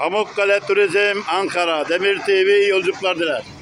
Pamukkale Turizm Ankara Demir TV iyi yolculuklar diler.